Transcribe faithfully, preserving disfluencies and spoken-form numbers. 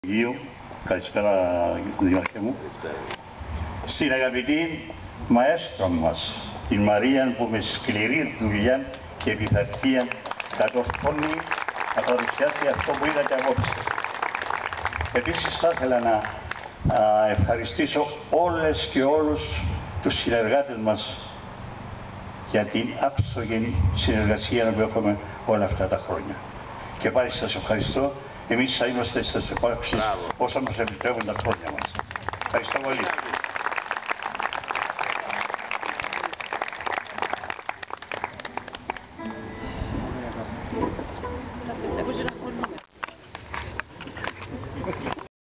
Γείου. Καλησπέρα, Δήμαρχε μου. Στην αγαπητή μαέστρο μας, την Μαρία, που με σκληρή δουλειά και πειθαρχία κατορθώνει να παρουσιάσει αυτό που είδατε απόψε. Επίσης θα ήθελα να α, ευχαριστήσω όλες και όλους τους συνεργάτες μας για την άψογη συνεργασία που έχουμε όλα αυτά τα χρόνια. Και πάλι σας ευχαριστώ. Εμείς θα είμαστε στις επάρξεις όσα μας επιτρέπουν τα χρόνια μας. Ευχαριστώ πολύ.